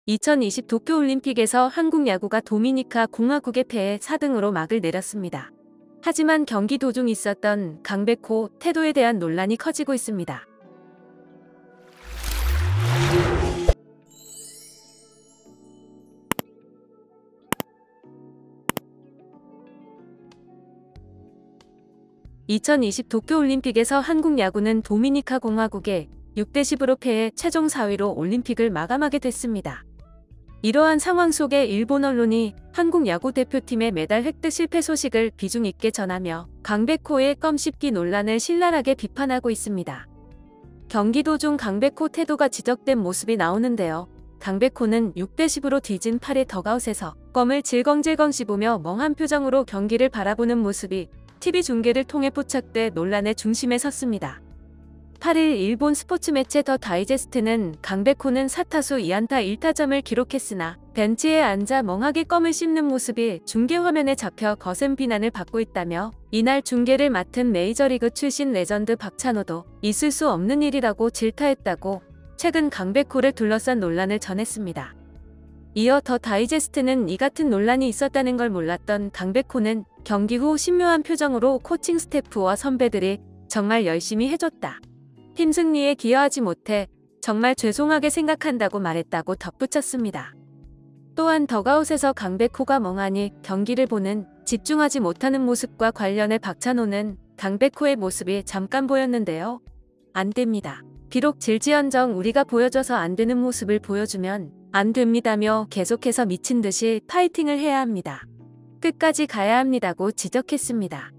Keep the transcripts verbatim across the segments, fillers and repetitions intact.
이천이십 도쿄올림픽에서 한국 야구가 도미니카 공화국에 패해 사 등으로 막을 내렸습니다. 하지만 경기 도중 있었던 강백호 태도에 대한 논란이 커지고 있습니다. 이천이십 도쿄올림픽에서 한국 야구는 도미니카 공화국에 육 대 십으로 패해 최종 사 위로 올림픽을 마감하게 됐습니다. 이러한 상황 속에 일본 언론이 한국 야구 대표팀의 메달 획득 실패 소식을 비중 있게 전하며 강백호의 껌 씹기 논란을 신랄하게 비판하고 있습니다. 경기 도중 강백호 태도가 지적된 모습이 나오는데요. 강백호는 육 대 십으로 뒤진 팔 회 덕아웃에서 껌을 질겅질겅 씹으며 멍한 표정으로 경기를 바라보는 모습이 티비 중계를 통해 포착돼 논란의 중심에 섰습니다. 팔 일 일본 스포츠 매체 더 다이제스트는 강백호는 사 타수 이 안타 일 타점을 기록했으나 벤치에 앉아 멍하게 껌을 씹는 모습이 중계 화면에 잡혀 거센 비난을 받고 있다며 이날 중계를 맡은 메이저리그 출신 레전드 박찬호도 있을 수 없는 일이라고 질타했다고 최근 강백호를 둘러싼 논란을 전했습니다. 이어 더 다이제스트는 이 같은 논란이 있었다는 걸 몰랐던 강백호는 경기 후 신묘한 표정으로 코칭 스태프와 선배들이 정말 열심히 해줬다. 팀 승리에 기여하지 못해 정말 죄송하게 생각한다고 말했다고 덧붙였습니다. 또한 덕아웃에서 강백호가 멍하니 경기를 보는 집중하지 못하는 모습과 관련해 박찬호는 강백호의 모습이 잠깐 보였는데요. 안 됩니다. 비록 질지언정 우리가 보여줘서 안 되는 모습을 보여주면 안 됩니다며 계속해서 미친 듯이 파이팅을 해야 합니다. 끝까지 가야 합니다고 지적했습니다.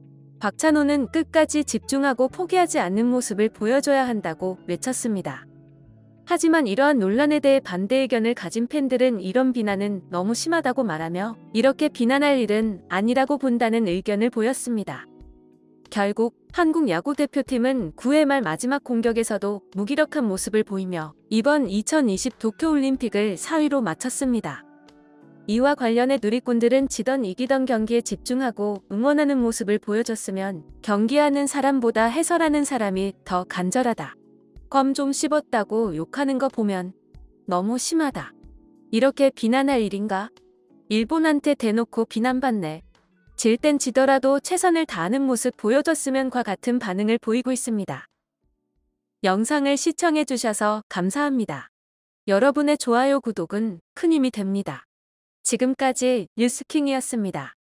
박찬호는 끝까지 집중하고 포기하지 않는 모습을 보여줘야 한다고 외쳤습니다. 하지만 이러한 논란에 대해 반대 의견을 가진 팬들은 이런 비난은 너무 심하다고 말하며 이렇게 비난할 일은 아니라고 본다는 의견을 보였습니다. 결국 한국 야구 대표팀은 구 회 말 마지막 공격에서도 무기력한 모습을 보이며 이번 이천이십 도쿄올림픽을 사 위로 마쳤습니다. 이와 관련해 누리꾼들은 지던 이기던 경기에 집중하고 응원하는 모습을 보여줬으면 경기하는 사람보다 해설하는 사람이 더 간절하다. 껌 좀 씹었다고 욕하는 거 보면 너무 심하다. 이렇게 비난할 일인가? 일본한테 대놓고 비난받네. 질 땐 지더라도 최선을 다하는 모습 보여줬으면과 같은 반응을 보이고 있습니다. 영상을 시청해주셔서 감사합니다. 여러분의 좋아요 구독은 큰 힘이 됩니다. 지금까지 뉴스킹이었습니다.